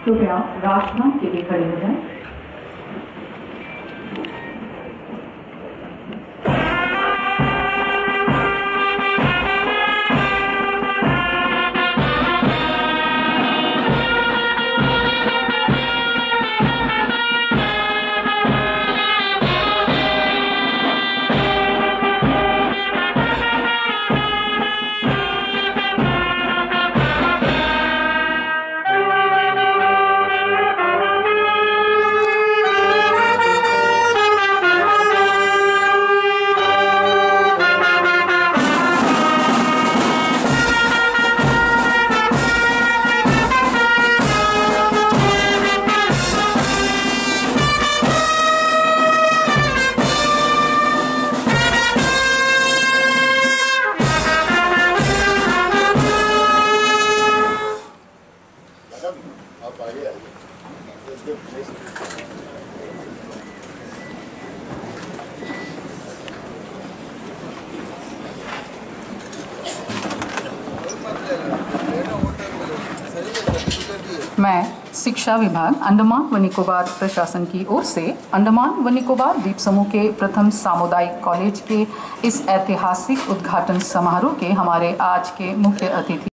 कृपया राष्ट्रगान के लिए खड़े हो जाएं। आप आइए मैं शिक्षा विभाग अंडमान व निकोबार प्रशासन की ओर से अंडमान व निकोबार द्वीप समूह के प्रथम सामुदायिक कॉलेज के इस ऐतिहासिक उद्घाटन समारोह के हमारे आज के मुख्य अतिथि